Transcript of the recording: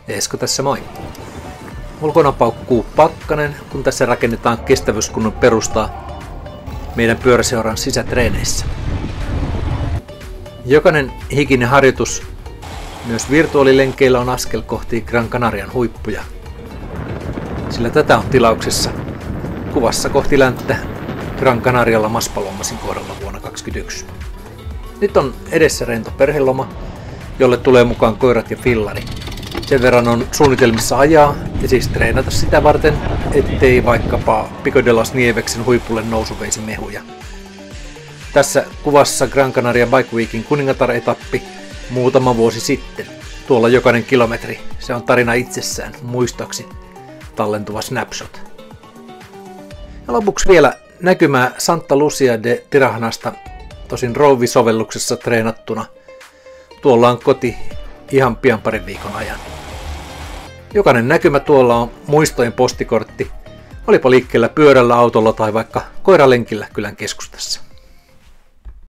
Esko tässä moi. Ulkona paukkuu pakkanen, kun tässä rakennetaan kestävyyskunnon perustaa meidän pyöräseuran sisätreeneissä. Jokainen hikinen harjoitus myös virtuaalilenkeillä on askel kohti Gran Canarian huippuja, sillä tätä on tilauksessa kuvassa kohti länttä Gran Canarialla Maspalommasin kohdalla vuonna 2021. Nyt on edessä rento perheloma, jolle tulee mukaan koirat ja fillari. Sen verran on suunnitelmissa ajaa ja siis treenata sitä varten, ettei vaikkapa Pico de las Nieveksen huipulle nousu veisi mehuja. Tässä kuvassa Gran Canaria Bike Weekin kuningatar-etappi muutama vuosi sitten. Tuolla jokainen kilometri, se on tarina itsessään, muistoksi tallentuva snapshot. Ja lopuksi vielä näkymää Santa Lucia de Tirajanasta, tosin Rovi-sovelluksessa treenattuna. Tuolla on koti ihan pian parin viikon ajan. Jokainen näkymä tuolla on muistojen postikortti, olipa liikkeellä pyörällä, autolla tai vaikka koiralenkillä kylän keskustassa.